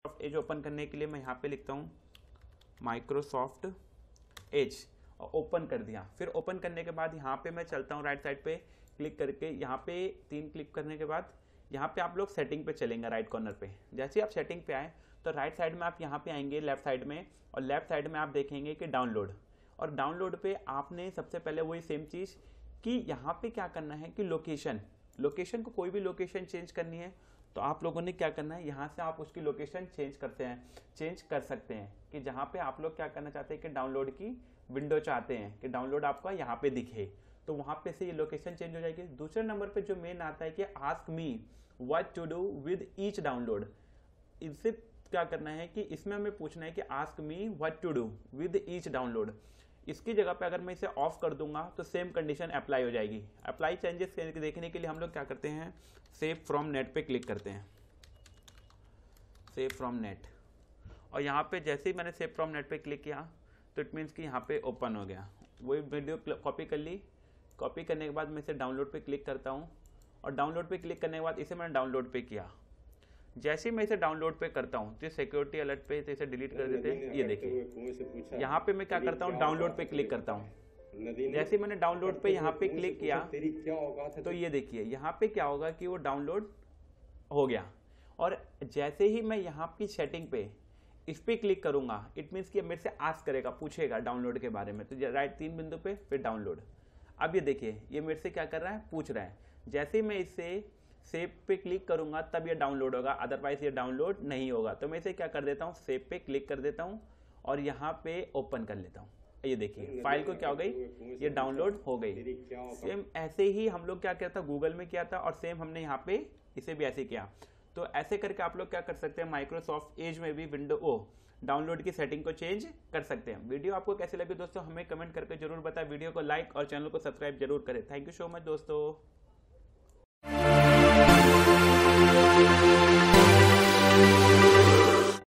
As open करने के लिए मैं यहाँ पे लिखता हूँ माइक्रोसॉफ्ट एज और ओपन कर दिया। फिर ओपन करने के बाद यहाँ पे मैं चलता हूँ राइट साइड पे क्लिक करके, यहाँ पे 3 क्लिक करने के बाद यहाँ पे आप लोग सेटिंग पे चलेंगे राइट कॉर्नर पे। जैसे ही आप सेटिंग पे आए तो राइट साइड में आप यहाँ पे आएंगे लेफ्ट साइड में, और लेफ्ट साइड में आप देखेंगे कि डाउनलोड, और डाउनलोड पे आपने सबसे पहले वही सेम चीज़ कि यहाँ पे क्या करना है कि लोकेशन को कोई भी लोकेशन चेंज करनी है तो आप लोगों ने क्या करना है, यहाँ से आप उसकी लोकेशन चेंज कर सकते हैं कि जहाँ पे आप लोग क्या करना चाहते हैं कि डाउनलोड की विंडो चाहते हैं कि डाउनलोड आपका यहाँ पे दिखे, तो वहाँ पे से ये लोकेशन चेंज हो जाएगी। दूसरे नंबर पे जो मेन आता है कि ask me what to do with each download, इससे क्या करना है कि इसमें हमें पूछना है कि ask me what to do with each download. इसकी जगह पे अगर मैं इसे ऑफ कर दूंगा तो सेम कंडीशन अप्लाई हो जाएगी। अप्लाई चेंजेस देखने के लिए हम लोग क्या करते हैं, सेव फ्रॉम नेट पे क्लिक करते हैं, सेव फ्रॉम नेट, और यहाँ पे जैसे ही मैंने सेव फ्रॉम नेट पे क्लिक किया तो इट मीन्स कि यहाँ पे ओपन हो गया। वही वीडियो कॉपी कर ली, कॉपी करने के बाद मैं इसे डाउनलोड पे क्लिक करता हूँ, और डाउनलोड पे क्लिक करने के बाद इसे मैंने डाउनलोड पे किया। जैसे ही मैं इसे डाउनलोड पे करता हूँ तो सिक्योरिटी अलर्ट पे तो इसे डिलीट कर देते हैं। ये देखिए यहाँ पे मैं क्या करता हूँ, डाउनलोड पे क्लिक करता हूँ। जैसे मैंने डाउनलोड पे यहाँ पे क्लिक किया तो ये देखिए यहाँ पे क्या होगा कि वो डाउनलोड हो गया। और जैसे ही मैं यहाँ की सेटिंग पे इस पे क्लिक करूंगा इट मीन्स कि मेरे से आस्क करेगा, पूछेगा डाउनलोड के बारे में। तो राइट 3 बिंदु पे फिर डाउनलोड। अब ये देखिए ये मेरे से क्या कर रहा है, पूछ रहा है। जैसे ही मैं इससे सेव पे क्लिक करूंगा तब ये डाउनलोड होगा, अदरवाइज ये डाउनलोड नहीं होगा। तो मैं इसे क्या कर देता हूँ, सेव पे क्लिक कर देता हूँ और यहाँ पे ओपन कर लेता हूँ। ये देखिए फाइल को क्या हो गई, ये डाउनलोड हो गई। सेम ऐसे ही हम लोग क्या किया था, गूगल में किया था, और सेम हमने यहाँ पे इसे भी ऐसे किया। तो ऐसे करके आप लोग क्या कर सकते हैं, माइक्रोसॉफ्ट एज में भी डाउनलोड की सेटिंग को चेंज कर सकते हैं। वीडियो आपको कैसे लगी दोस्तों हमें कमेंट करके जरूर बताएं। वीडियो को लाइक और चैनल को सब्सक्राइब जरूर करें। थैंक यू सो मच दोस्तों।